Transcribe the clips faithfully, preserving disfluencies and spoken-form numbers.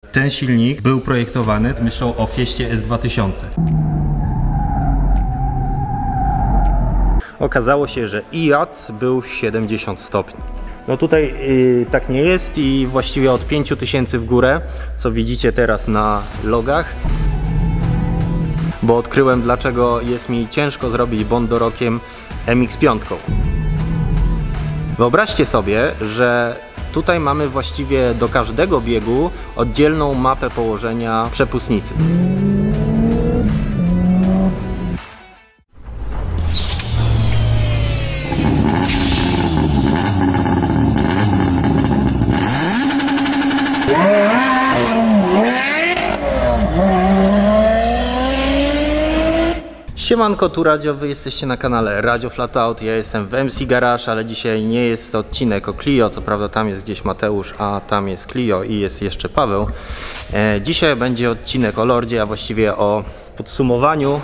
ten silnik był projektowany, myślą o Fieście S dwa tysiące. Okazało się, że I A T był siedemdziesiąt stopni. No tutaj yy, tak nie jest i właściwie od pięciu tysięcy w górę, co widzicie teraz na logach. Bo odkryłem, dlaczego jest mi ciężko zrobić bondorokiem M X pięć. Wyobraźcie sobie, że tutaj mamy właściwie do każdego biegu oddzielną mapę położenia przepustnicy. Siemanko, tu Radio, wy jesteście na kanale Radio Flatout, ja jestem w M C Garage, ale dzisiaj nie jest odcinek o Clio, co prawda tam jest gdzieś Mateusz, a tam jest Clio i jest jeszcze Paweł. E, dzisiaj będzie odcinek o Lordzie, a właściwie o podsumowaniu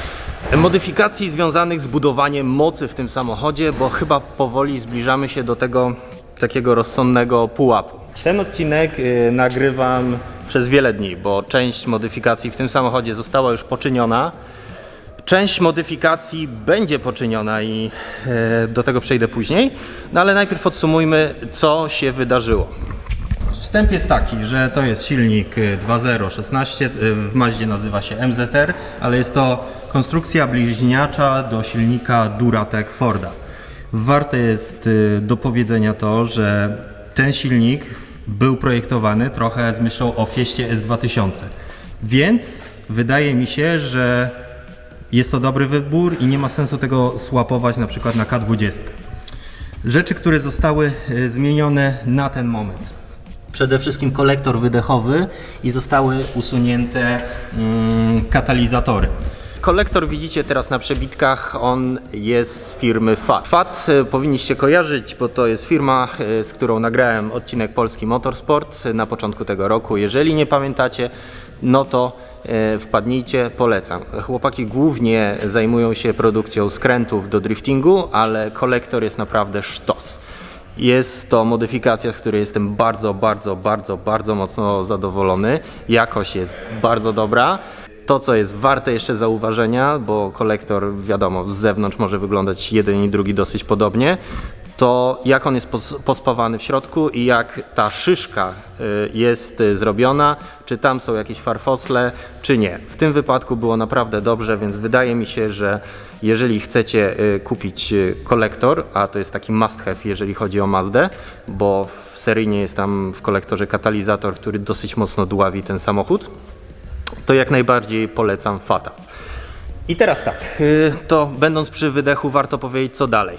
modyfikacji związanych z budowaniem mocy w tym samochodzie, bo chyba powoli zbliżamy się do tego takiego rozsądnego pułapu. Ten odcinek y, nagrywam przez wiele dni, bo część modyfikacji w tym samochodzie została już poczyniona. Część modyfikacji będzie poczyniona i e, do tego przejdę później, no ale najpierw podsumujmy, co się wydarzyło. Wstęp jest taki, że to jest silnik dwa zero szesnaście, w Mazdzie nazywa się M Z R, ale jest to konstrukcja bliźniacza do silnika Duratec Forda. Warte jest do powiedzenia to, że ten silnik był projektowany trochę z myślą o Fieście S dwa tysiące, więc wydaje mi się, że jest to dobry wybór i nie ma sensu tego swapować na przykład na K dwadzieścia. Rzeczy, które zostały zmienione na ten moment. Przede wszystkim kolektor wydechowy i zostały usunięte mm, katalizatory. Kolektor widzicie teraz na przebitkach, on jest z firmy F A T. F A T powinniście kojarzyć, bo to jest firma, z którą nagrałem odcinek Polski Motorsport na początku tego roku. Jeżeli nie pamiętacie, no to wpadnijcie, polecam. Chłopaki głównie zajmują się produkcją skrętów do driftingu, ale kolektor jest naprawdę sztos. Jest to modyfikacja, z której jestem bardzo, bardzo, bardzo, bardzo mocno zadowolony. Jakość jest bardzo dobra. To, co jest warte jeszcze zauważenia, bo kolektor, wiadomo, z zewnątrz może wyglądać jeden i drugi dosyć podobnie, to jak on jest pospawany w środku i jak ta szyszka jest zrobiona, czy tam są jakieś farfosle, czy nie. W tym wypadku było naprawdę dobrze, więc wydaje mi się, że jeżeli chcecie kupić kolektor, a to jest taki must have, jeżeli chodzi o Mazdę, bo w seryjnie jest tam w kolektorze katalizator, który dosyć mocno dławi ten samochód, to jak najbardziej polecam F A T a. I teraz tak, to będąc przy wydechu warto powiedzieć, co dalej.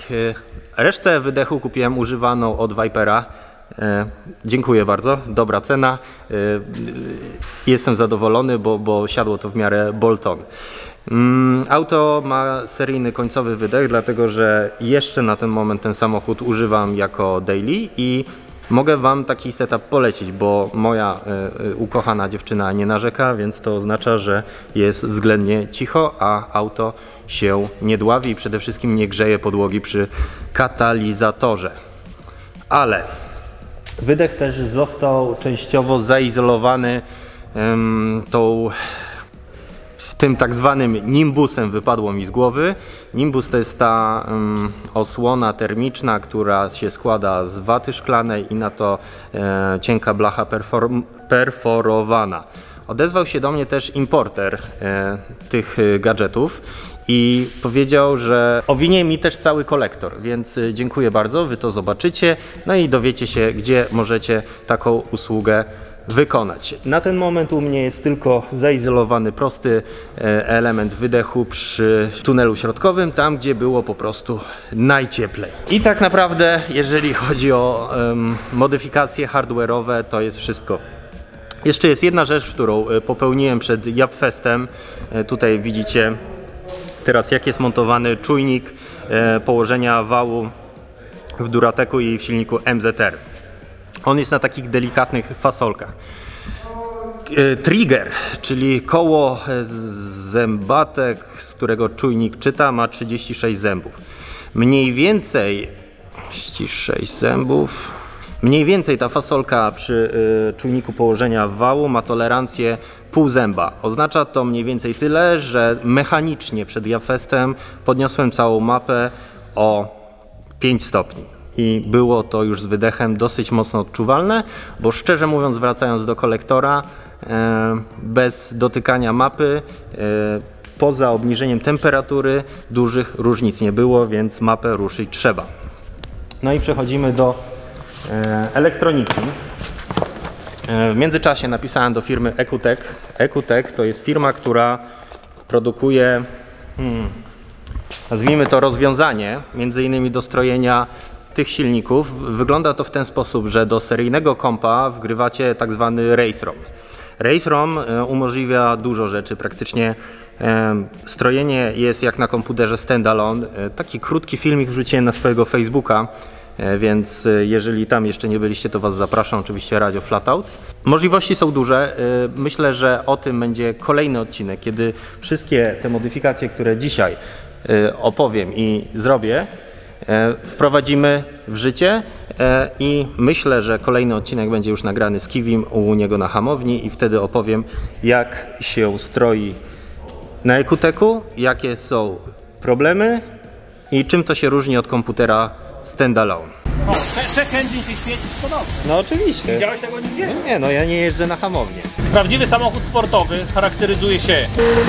Resztę wydechu kupiłem używaną od Vipera. E, dziękuję bardzo, dobra cena. E, jestem zadowolony, bo, bo siadło to w miarę bolt-on. Mm, auto ma seryjny końcowy wydech, dlatego że jeszcze na ten moment ten samochód używam jako daily i mogę wam taki setup polecić, bo moja y, ukochana dziewczyna nie narzeka, więc to oznacza, że jest względnie cicho, a auto się nie dławi i przede wszystkim nie grzeje podłogi przy katalizatorze. Ale wydech też został częściowo zaizolowany ym, tą tym tak zwanym nimbusem, wypadło mi z głowy. Nimbus to jest ta um, osłona termiczna, która się składa z waty szklanej i na to e, cienka blacha perfor perforowana. Odezwał się do mnie też importer e, tych gadżetów i powiedział, że owinie mi też cały kolektor, więc dziękuję bardzo, wy to zobaczycie, no i dowiecie się, gdzie możecie taką usługę wykonać. Na ten moment u mnie jest tylko zaizolowany prosty element wydechu przy tunelu środkowym, tam gdzie było po prostu najcieplej. I tak naprawdę, jeżeli chodzi o um, modyfikacje hardware'owe, to jest wszystko. Jeszcze jest jedna rzecz, którą popełniłem przed Japfestem. Tutaj widzicie teraz, jak jest montowany czujnik położenia wału w Duratecu i w silniku M Z R. On jest na takich delikatnych fasolkach. Trigger, czyli koło zębatek, z którego czujnik czyta, ma trzydzieści sześć zębów. Mniej więcej trzydzieści sześć zębów. Mniej więcej ta fasolka przy y, czujniku położenia wału ma tolerancję pół zęba. Oznacza to mniej więcej tyle, że mechanicznie przed Javfestem podniosłem całą mapę o pięć stopni. I było to już z wydechem dosyć mocno odczuwalne, bo szczerze mówiąc, wracając do kolektora, e, bez dotykania mapy, e, poza obniżeniem temperatury dużych różnic nie było, więc mapę ruszyć trzeba. No i przechodzimy do e, elektroniki. E, w międzyczasie napisałem do firmy Ecutech. Ecutech to jest firma, która produkuje, hmm, nazwijmy to rozwiązanie, między innymi do strojenia tych silników. Wygląda to w ten sposób, że do seryjnego kompa wgrywacie tak zwany race rom. Race rom umożliwia dużo rzeczy, praktycznie strojenie jest jak na komputerze standalone. Taki krótki filmik wrzuciłem na swojego Facebooka, więc jeżeli tam jeszcze nie byliście, to Was zapraszam, oczywiście Radio Flatout. Możliwości są duże. Myślę, że o tym będzie kolejny odcinek, kiedy wszystkie te modyfikacje, które dzisiaj opowiem i zrobię, wprowadzimy w życie i myślę, że kolejny odcinek będzie już nagrany z Kiwim u niego na hamowni i wtedy opowiem, jak się stroi na Ecutechu, jakie są problemy i czym to się różni od komputera standalone. O, check engine się świeci podobnie. No oczywiście. Widziałeś tego nigdzie? No nie, no ja nie jeżdżę na hamownię. Prawdziwy samochód sportowy charakteryzuje się.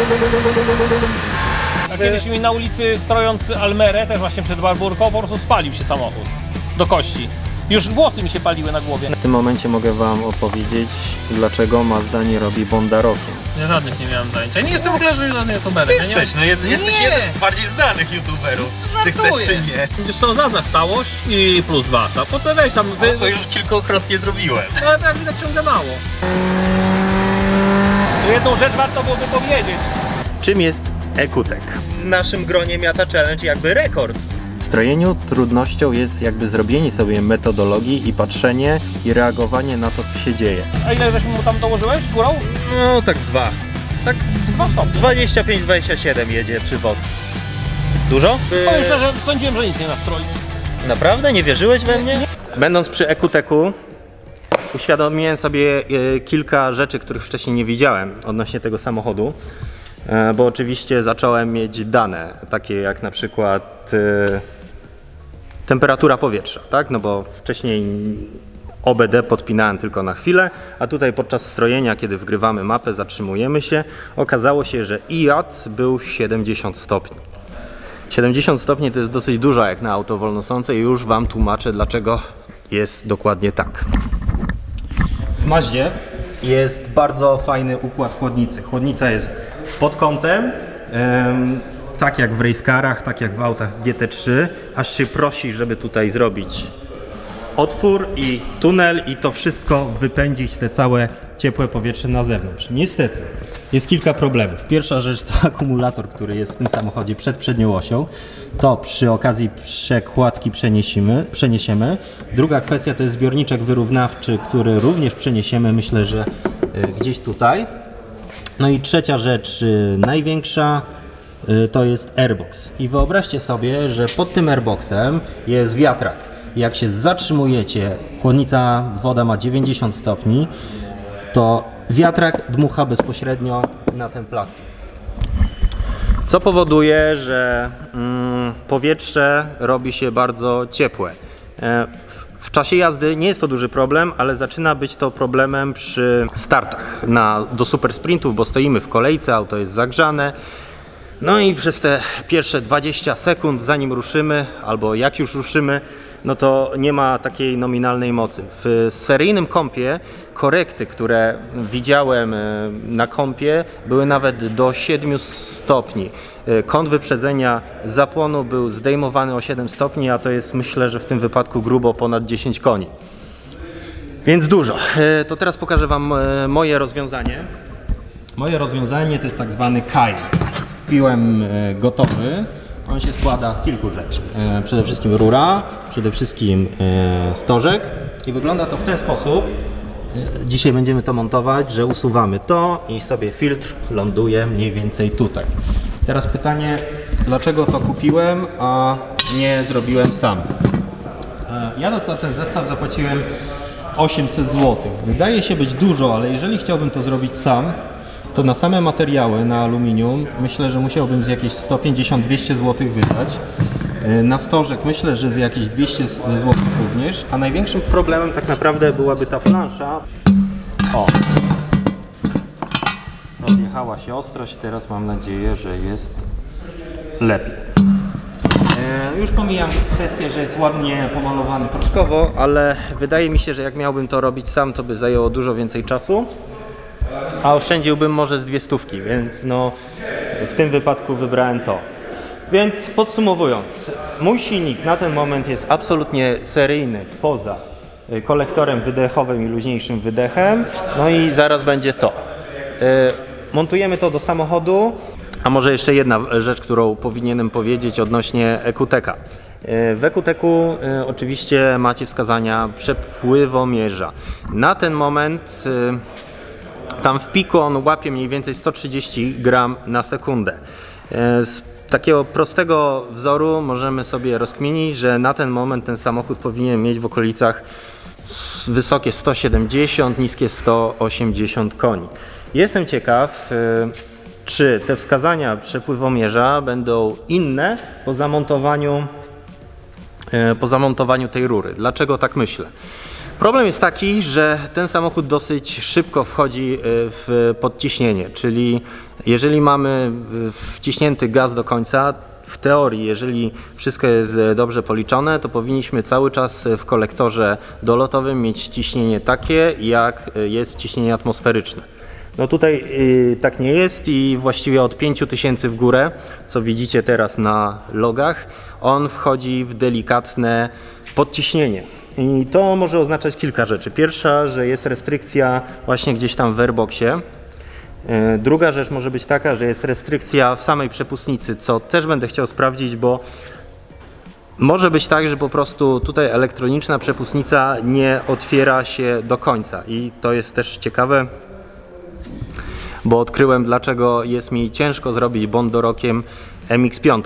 A kiedyś mi na ulicy, strojąc Almerę, też właśnie przed Barburką, po prostu spalił się samochód do kości. Już włosy mi się paliły na głowie. W tym momencie mogę Wam opowiedzieć, dlaczego Mazda nie robi bondarokiem. Ja żadnych nie miałem zajęć. Ja nie jestem w ogóle żadnym youtuberem. Jesteś, no jed, jesteś Nie. jeden z bardziej znanych youtuberów. Czy chcesz, czy nie. Wiesz co, zaznacz całość i plus dwa. Co? Po co weź tam... Wy... No to już kilkukrotnie zrobiłem. No ale tak widać ciągle mało. Jedną rzecz warto byłoby powiedzieć. Czym jest Ecutech? W naszym gronie Miata Challenge jakby rekord. W strojeniu trudnością jest jakby zrobienie sobie metodologii i patrzenie i reagowanie na to, co się dzieje. A ile żeś mu tam dołożyłeś górą? No tak z dwa. Tak Dwa stopnie. dwadzieścia pięć dwadzieścia siedem jedzie przywód. Dużo? Powiem szczerze, sądziłem, że nic nie nastroisz. Naprawdę? Nie wierzyłeś we mnie? Będąc przy Ecutechu, uświadomiłem sobie e, kilka rzeczy, których wcześniej nie widziałem odnośnie tego samochodu, e, bo oczywiście zacząłem mieć dane, takie jak na przykład e, temperatura powietrza, tak? No bo wcześniej O B D podpinałem tylko na chwilę, a tutaj podczas strojenia, kiedy wgrywamy mapę, zatrzymujemy się, okazało się, że I A T był siedemdziesiąt stopni. siedemdziesiąt stopni to jest dosyć dużo jak na auto wolnosące i już Wam tłumaczę, dlaczego jest dokładnie tak. W Mazdzie jest bardzo fajny układ chłodnicy. Chłodnica jest pod kątem, ym, tak jak w racecarach, tak jak w autach G T trzy, aż się prosi, żeby tutaj zrobić otwór i tunel i to wszystko wypędzić te całe ciepłe powietrze na zewnątrz. Niestety jest kilka problemów. Pierwsza rzecz to akumulator, który jest w tym samochodzie przed przednią osią. To przy okazji przekładki przeniesiemy, przeniesiemy. Druga kwestia to jest zbiorniczek wyrównawczy, który również przeniesiemy, myślę, że y, gdzieś tutaj. No i trzecia rzecz, y, największa, y, to jest airbox. I wyobraźcie sobie, że pod tym airboxem jest wiatrak. Jak się zatrzymujecie, chłodnica, woda ma dziewięćdziesiąt stopni, to wiatrak dmucha bezpośrednio na ten plastik. Co powoduje, że mm, powietrze robi się bardzo ciepłe. E, w, w czasie jazdy nie jest to duży problem, ale zaczyna być to problemem przy startach na, do super sprintów, bo stoimy w kolejce, auto jest zagrzane. No i przez te pierwsze dwadzieścia sekund, zanim ruszymy, albo jak już ruszymy, no to nie ma takiej nominalnej mocy. W seryjnym kompie korekty, które widziałem na kompie, były nawet do siedmiu stopni. Kąt wyprzedzenia zapłonu był zdejmowany o siedem stopni, a to jest, myślę, że w tym wypadku grubo ponad dziesięć koni. Więc dużo. To teraz pokażę Wam moje rozwiązanie. Moje rozwiązanie to jest tak zwany Kyle. Kupiłem gotowy. On się składa z kilku rzeczy. E, przede wszystkim rura, przede wszystkim e, stożek i wygląda to w ten sposób. E, dzisiaj będziemy to montować, że usuwamy to i sobie filtr ląduje mniej więcej tutaj. Teraz pytanie, dlaczego to kupiłem, a nie zrobiłem sam? E, Ja za ten zestaw zapłaciłem osiemset złotych. Wydaje się być dużo, ale jeżeli chciałbym to zrobić sam, to na same materiały, na aluminium, myślę, że musiałbym z jakieś sto pięćdziesiąt do dwustu złotych wydać. Na stożek myślę, że z jakieś dwieście złotych również, a największym problemem tak naprawdę byłaby ta flansza. O! Rozjechała się ostrość, teraz mam nadzieję, że jest lepiej. E, już pomijam kwestię, że jest ładnie pomalowany proszkowo, ale wydaje mi się, że jak miałbym to robić sam, to by zajęło dużo więcej czasu, a oszczędziłbym może z dwie stówki, więc no w tym wypadku wybrałem to. Więc podsumowując, mój silnik na ten moment jest absolutnie seryjny poza kolektorem wydechowym i luźniejszym wydechem, no i zaraz będzie to. Montujemy to do samochodu, a może jeszcze jedna rzecz, którą powinienem powiedzieć odnośnie E Q T E K-a. W E Q T E K-u oczywiście macie wskazania przepływomierza. Na ten moment tam w piku on łapie mniej więcej sto trzydzieści gramów na sekundę. Z takiego prostego wzoru możemy sobie rozkminić, że na ten moment ten samochód powinien mieć w okolicach wysokie sto siedemdziesiąt, niskie sto osiemdziesiąt koni. Jestem ciekaw, czy te wskazania przepływomierza będą inne po zamontowaniu, po zamontowaniu tej rury. Dlaczego tak myślę? Problem jest taki, że ten samochód dosyć szybko wchodzi w podciśnienie, czyli jeżeli mamy wciśnięty gaz do końca, w teorii, jeżeli wszystko jest dobrze policzone, to powinniśmy cały czas w kolektorze dolotowym mieć ciśnienie takie, jak jest ciśnienie atmosferyczne. No tutaj yy, tak nie jest i właściwie od pięciu tysięcy w górę, co widzicie teraz na logach, on wchodzi w delikatne podciśnienie. I to może oznaczać kilka rzeczy. Pierwsza, że jest restrykcja właśnie gdzieś tam w airboxie. Yy, druga rzecz może być taka, że jest restrykcja w samej przepustnicy, co też będę chciał sprawdzić, bo może być tak, że po prostu tutaj elektroniczna przepustnica nie otwiera się do końca i to jest też ciekawe, bo odkryłem, dlaczego jest mi ciężko zrobić bondorokiem M X pięć.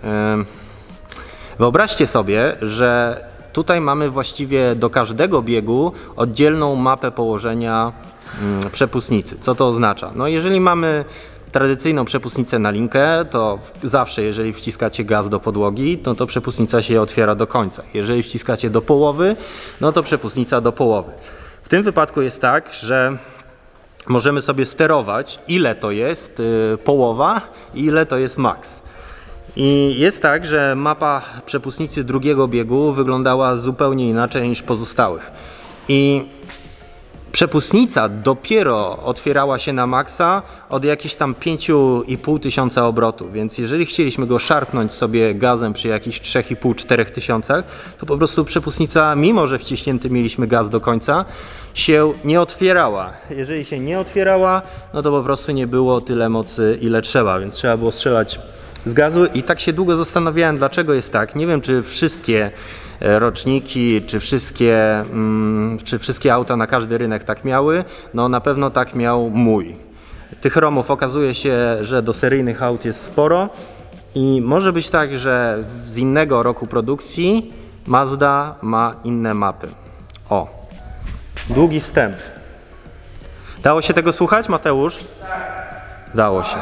Wyobraźcie sobie, że tutaj mamy właściwie do każdego biegu oddzielną mapę położenia przepustnicy. Co to oznacza? No jeżeli mamy tradycyjną przepustnicę na linkę, to zawsze jeżeli wciskacie gaz do podłogi, no to przepustnica się otwiera do końca. Jeżeli wciskacie do połowy, no to przepustnica do połowy. W tym wypadku jest tak, że możemy sobie sterować, ile to jest yy, połowa i ile to jest max. I jest tak, że mapa przepustnicy drugiego biegu wyglądała zupełnie inaczej niż pozostałych. I przepustnica dopiero otwierała się na maksa od jakichś tam pięciu i pół tysiąca obrotów, więc jeżeli chcieliśmy go szarpnąć sobie gazem przy jakichś trzech i pół do czterech tysiącach, to po prostu przepustnica, mimo że wciśnięty mieliśmy gaz do końca, się nie otwierała. Jeżeli się nie otwierała, no to po prostu nie było tyle mocy, ile trzeba, więc trzeba było strzelać z gazu i tak się długo zastanawiałem, dlaczego jest tak. Nie wiem, czy wszystkie roczniki, czy wszystkie, mm, czy wszystkie auta na każdy rynek tak miały. No na pewno tak miał mój. Tych romów okazuje się, że do seryjnych aut jest sporo i może być tak, że z innego roku produkcji Mazda ma inne mapy. O, długi wstęp. Dało się tego słuchać, Mateusz? Dało się.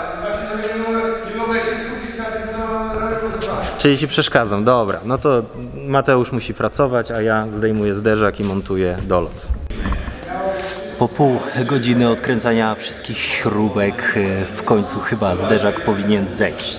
Czyli ci przeszkadzam, dobra, no to Mateusz musi pracować, a ja zdejmuję zderzak i montuję dolot. Po pół godziny odkręcania wszystkich śrubek w końcu chyba zderzak powinien zejść.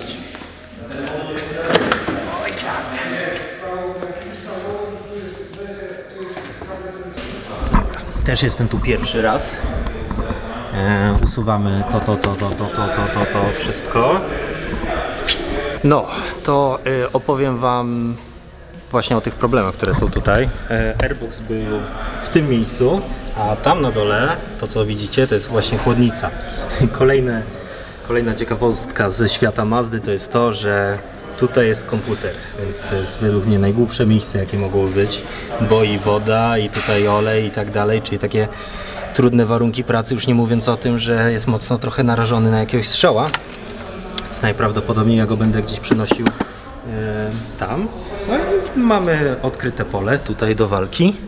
Też jestem tu pierwszy raz. E, usuwamy to, to, to, to, to, to, to, to, to wszystko. No, to y, opowiem Wam właśnie o tych problemach, które są tutaj. E, airbox był w tym miejscu, a tam na dole, to co widzicie, to jest właśnie chłodnica. Kolejne, kolejna ciekawostka ze świata Mazdy to jest to, że tutaj jest komputer, więc to jest według mnie najgłupsze miejsce, jakie mogło być, bo i woda, i tutaj olej i tak dalej, czyli takie trudne warunki pracy, już nie mówiąc o tym, że jest mocno trochę narażony na jakiegoś strzała. Najprawdopodobniej ja go będę gdzieś przynosił tam. No i mamy odkryte pole tutaj do walki.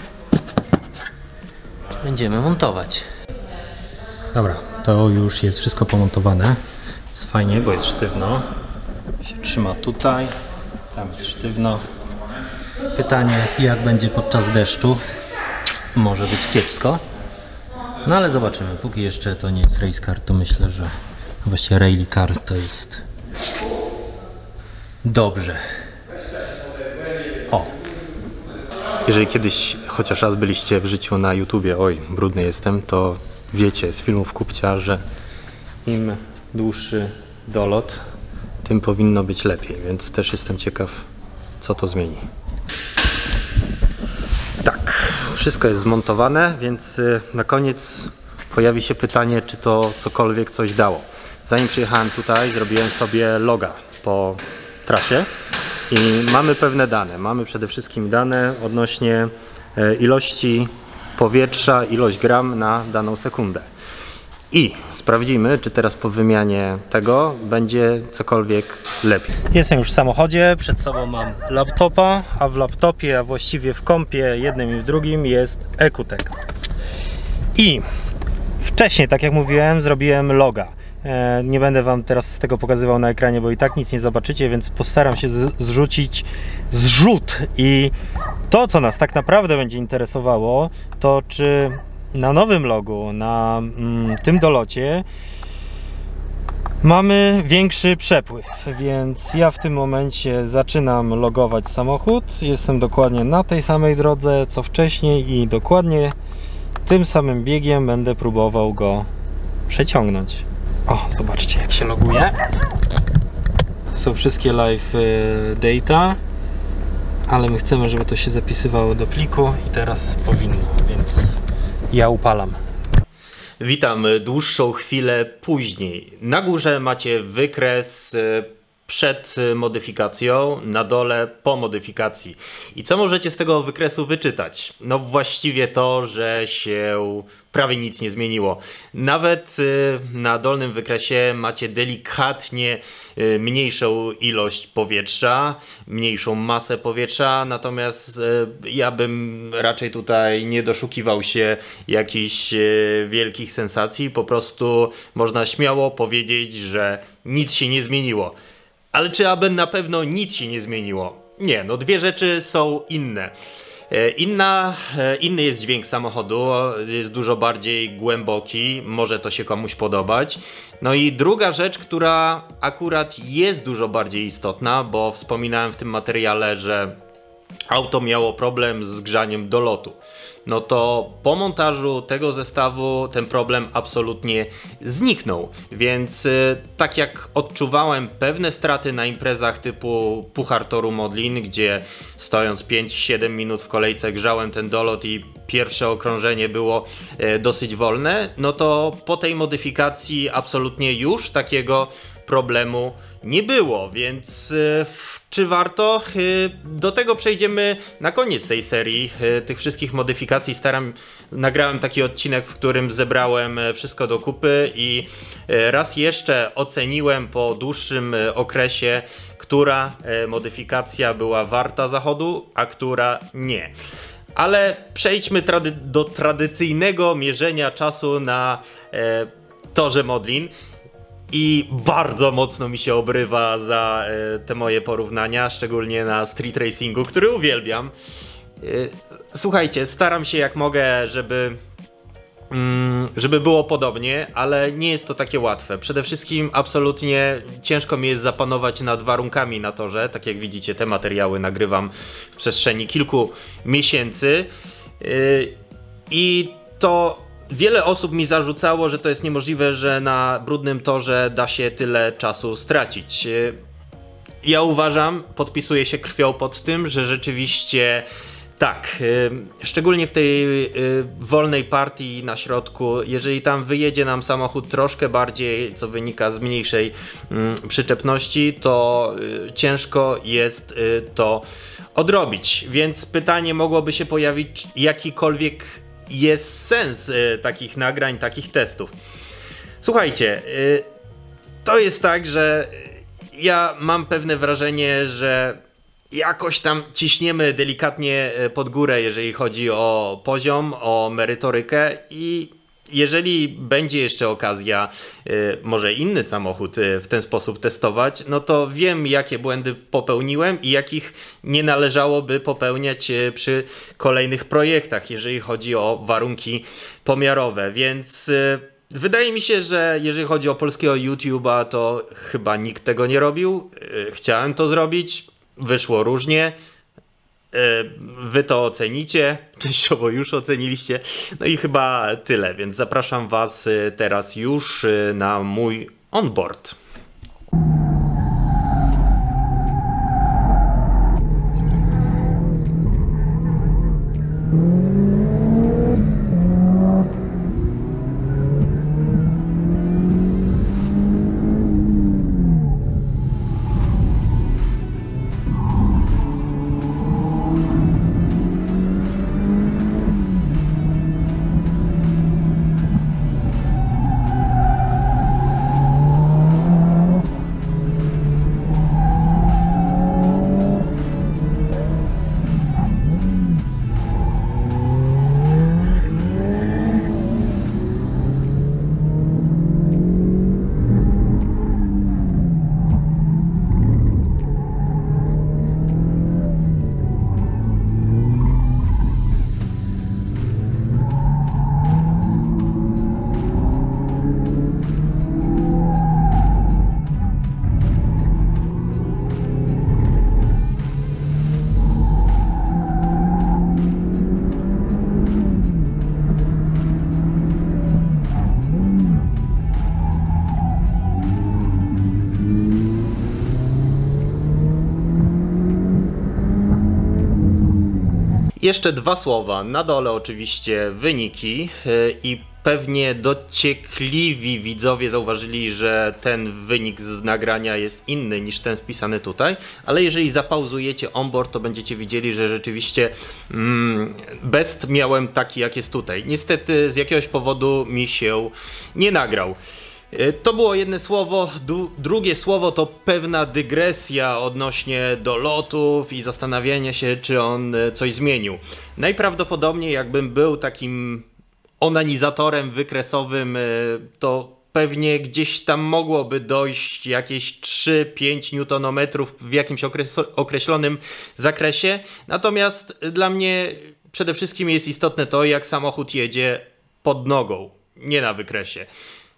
Będziemy montować. Dobra, to już jest wszystko pomontowane. Jest fajnie, bo jest sztywno. Się trzyma tutaj, tam jest sztywno. Pytanie, jak będzie podczas deszczu? Może być kiepsko. No ale zobaczymy. Póki jeszcze to nie jest race car, to myślę, że właściwie rally car to jest dobrze. O! Jeżeli kiedyś chociaż raz byliście w życiu na YouTubie, oj, brudny jestem, to wiecie z filmów Kupcia, że im dłuższy dolot, tym powinno być lepiej, więc też jestem ciekaw, co to zmieni. Tak, wszystko jest zmontowane, więc na koniec pojawi się pytanie, czy to cokolwiek coś dało. Zanim przyjechałem tutaj, zrobiłem sobie loga po trasie i mamy pewne dane. Mamy przede wszystkim dane odnośnie ilości powietrza, ilość gram na daną sekundę. I sprawdzimy, czy teraz po wymianie tego będzie cokolwiek lepiej. Jestem już w samochodzie, przed sobą mam laptopa, a w laptopie, a właściwie w kompie jednym i w drugim jest EcoTech. I wcześniej, tak jak mówiłem, zrobiłem loga. Nie będę wam teraz tego pokazywał na ekranie, bo i tak nic nie zobaczycie, więc postaram się zrzucić zrzut. I to, co nas tak naprawdę będzie interesowało, to czy na nowym logu, na mm, tym dolocie mamy większy przepływ, więc ja w tym momencie zaczynam logować samochód. Jestem dokładnie na tej samej drodze co wcześniej i dokładnie tym samym biegiem będę próbował go przeciągnąć. O, zobaczcie, jak się loguje. To są wszystkie live data, ale my chcemy, żeby to się zapisywało do pliku i teraz powinno, więc ja upalam. Witam dłuższą chwilę później. Na górze macie wykres przed modyfikacją, na dole po modyfikacji. I co możecie z tego wykresu wyczytać? No właściwie to, że się prawie nic nie zmieniło. Nawet na dolnym wykresie macie delikatnie mniejszą ilość powietrza, mniejszą masę powietrza, natomiast ja bym raczej tutaj nie doszukiwał się jakichś wielkich sensacji. Po prostu można śmiało powiedzieć, że nic się nie zmieniło. Ale czy aby na pewno nic się nie zmieniło? Nie, no dwie rzeczy są inne. Inna, inny jest dźwięk samochodu, jest dużo bardziej głęboki, może to się komuś podobać. No i druga rzecz, która akurat jest dużo bardziej istotna, bo wspominałem w tym materiale, że auto miało problem z grzaniem dolotu. No to po montażu tego zestawu ten problem absolutnie zniknął, więc y, tak jak odczuwałem pewne straty na imprezach typu Puchar Toru Modlin, gdzie stojąc pięć siedem minut w kolejce grzałem ten dolot i pierwsze okrążenie było y, dosyć wolne, no to po tej modyfikacji absolutnie już takiego problemu nie było, więc y, czy warto? Y, do tego przejdziemy na koniec tej serii, y, tych wszystkich modyfikacji. Staram, nagrałem taki odcinek, w którym zebrałem wszystko do kupy i y, raz jeszcze oceniłem po dłuższym y, okresie, która y, modyfikacja była warta zachodu, a która nie. Ale przejdźmy trady do tradycyjnego mierzenia czasu na y, torze Modlin. I bardzo mocno mi się obrywa za y, te moje porównania, szczególnie na street racingu, który uwielbiam. Y, słuchajcie, staram się jak mogę, żeby, mm, żeby było podobnie, ale nie jest to takie łatwe. Przede wszystkim absolutnie ciężko mi jest zapanować nad warunkami na torze. Tak jak widzicie, te materiały nagrywam w przestrzeni kilku miesięcy. Y, I to... Wiele osób mi zarzucało, że to jest niemożliwe, że na brudnym torze da się tyle czasu stracić. Ja uważam, podpisuję się krwią pod tym, że rzeczywiście tak, szczególnie w tej wolnej partii na środku, jeżeli tam wyjedzie nam samochód troszkę bardziej, co wynika z mniejszej przyczepności, to ciężko jest to odrobić. Więc pytanie mogłoby się pojawić, jakikolwiek jest sens y, takich nagrań, takich testów. Słuchajcie, y, to jest tak, że ja mam pewne wrażenie, że jakoś tam ciśniemy delikatnie pod górę, jeżeli chodzi o poziom, o merytorykę i jeżeli będzie jeszcze okazja, y, może inny samochód y, w ten sposób testować, no to wiem, jakie błędy popełniłem i jakich nie należałoby popełniać y, przy kolejnych projektach, jeżeli chodzi o warunki pomiarowe, więc y, wydaje mi się, że jeżeli chodzi o polskiego YouTube'a, to chyba nikt tego nie robił. Y, chciałem to zrobić, wyszło różnie. Wy to ocenicie, częściowo już oceniliście, no i chyba tyle, więc zapraszam Was teraz już na mój onboard. Jeszcze dwa słowa, na dole oczywiście wyniki i pewnie dociekliwi widzowie zauważyli, że ten wynik z nagrania jest inny niż ten wpisany tutaj, ale jeżeli zapauzujecie onboard, to będziecie widzieli, że rzeczywiście mm, best miałem taki, jak jest tutaj. Niestety z jakiegoś powodu mi się nie nagrał. To było jedno słowo, drugie słowo to pewna dygresja odnośnie do lotów i zastanawiania się, czy on coś zmienił. Najprawdopodobniej jakbym był takim onanizatorem wykresowym, to pewnie gdzieś tam mogłoby dojść jakieś trzy pięć niutonometrów w jakimś określonym zakresie. Natomiast dla mnie przede wszystkim jest istotne to, jak samochód jedzie pod nogą, nie na wykresie.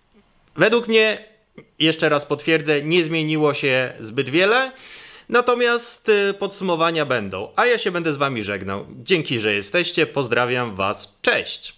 Według mnie, jeszcze raz potwierdzę, nie zmieniło się zbyt wiele, natomiast podsumowania będą, a ja się będę z Wami żegnał. Dzięki, że jesteście, pozdrawiam Was, cześć!